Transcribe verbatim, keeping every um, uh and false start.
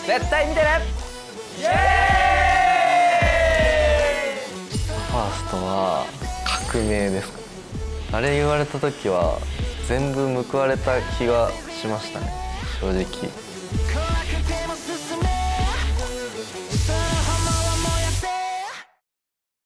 絶対見てね。イエーイ。ファーストは革命ですか。あれ言われた時は全部報われた気がしましたね、正直。